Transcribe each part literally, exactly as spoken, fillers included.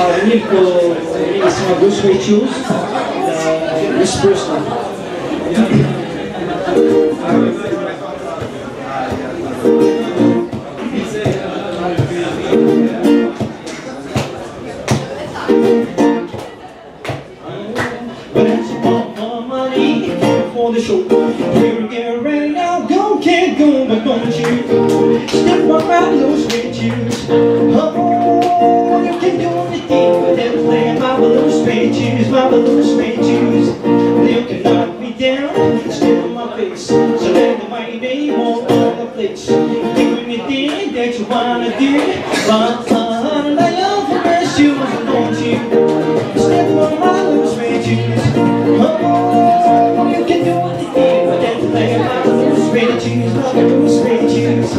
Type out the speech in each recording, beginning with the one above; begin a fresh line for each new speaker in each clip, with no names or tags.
Rinig ko, rinig sa mga Blue Suede Shoes, na Whispers na.
But as you want more money for the show, here get ready now, go, can't go, but don't you step around those red shoes. Oh, you can do anything but then play my blue suede shoes, my blue suede shoes. You can knock me down, step on my face, so that my name all over the place. Do anything that you wanna do, but uh, I love the red shoes, don't you step on my blue suede shoes. Oh, you can do anything but then play my blue suede shoes, my blue suede shoes.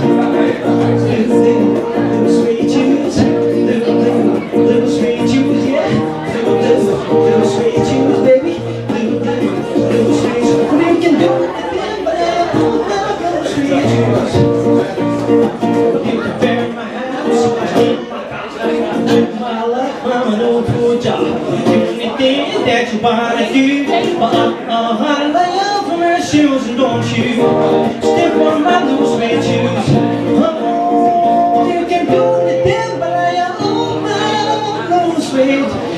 Little suede shoes, little, little, little suede shoes, yeah. Little, little, little suede shoes, baby. Little, little, little suede shoes. You can do anything but then my blue suede shoes. You can bury my house, live my life, I'm an old poor job. Anything that you wanna do, but uh, I love from her shoes, and don't you step on my blue suede shoes. Oh, you can do anything, but I own my blue suede